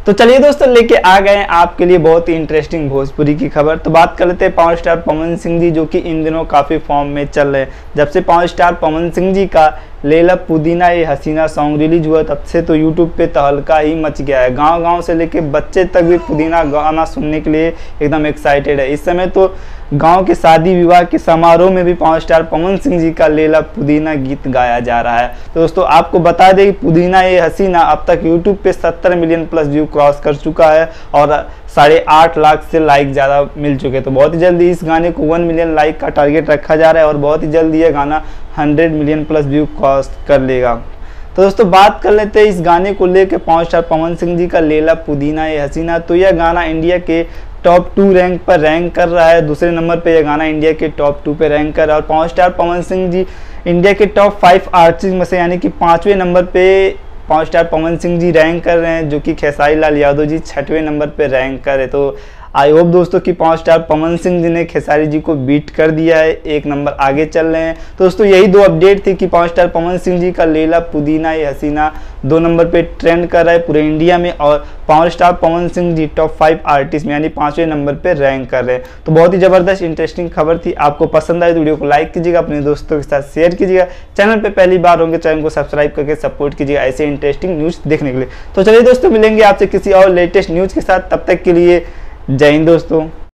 तो चलिए दोस्तों, लेके आ गए हैं आपके लिए बहुत ही इंटरेस्टिंग भोजपुरी की खबर। तो बात कर लेते हैं पावर स्टार पवन सिंह जी, जो कि इन दिनों काफ़ी फॉर्म में चल रहे हैं। जब से पावर स्टार पवन सिंह जी का लैला पुदीना ये हसीना सॉन्ग रिलीज हुआ, तब से तो यूट्यूब पे तहलका ही मच गया है। गांव गांव से लेके बच्चे तक भी पुदीना गाना सुनने के लिए एकदम एक्साइटेड है। इस समय तो गांव के शादी विवाह के समारोह में भी पावर स्टार पवन सिंह जी का लैला पुदीना गीत गाया जा रहा है। तो दोस्तों, आपको बता दें कि पुदीना ये हसीना अब तक यूट्यूब पे 70 मिलियन प्लस व्यू क्रॉस कर चुका है और 8.5 लाख से लाइक ज़्यादा मिल चुके। तो बहुत ही जल्दी इस गाने को 1 मिलियन लाइक का टारगेट रखा जा रहा है और बहुत ही जल्दी ये गाना 100 मिलियन प्लस व्यू क्रॉस कर लेगा। तो दोस्तों, बात कर लेते हैं इस गाने को लेकर पावर स्टार पवन सिंह जी का लैला पुदीना ये हसीना। तो यह गाना इंडिया के टॉप 2 रैंक पर रैंक कर रहा है। दूसरे नंबर पे यह गाना इंडिया के टॉप 2 पे रैंक कर रहा है और power star Pawan Singh ji India के टॉप 5 आर्टिस्ट में से यानी कि 5वें नंबर पे power star Pawan Singh ji rank कर रहे हैं, जो कि खेसारी लाल यादव जी 6वें नंबर पे रैंक कर रहे। तो आई होप दोस्तों कि पावर स्टार पवन सिंह जी ने खेसारी जी को बीट कर दिया है, 1 नंबर आगे चल रहे हैं। तो दोस्तों, यही 2 अपडेट थी कि पावर स्टार पवन सिंह जी का लैला पुदीना ये हसीना 2 नंबर पे ट्रेंड कर रहा है पूरे इंडिया में और power star Pawan Singh ji top 5 artist में यानी 5वें नंबर पे रैंक कर रहे हैं। तो बहुत ही ज़बरदस्त इंटरेस्टिंग खबर थी। आपको पसंद आए तो वीडियो को लाइक कीजिएगा, अपने दोस्तों के साथ शेयर कीजिएगा। चैनल पे पहली बार होंगे, चैनल को सब्सक्राइब करके सपोर्ट कीजिएगा ऐसे इंटरेस्टिंग न्यूज़ देखने के लिए। तो चलिए दोस्तों, मिलेंगे आपसे किसी और लेटेस्ट न्यूज़ के साथ। तब तक के लिए जय हिंद दोस्तों।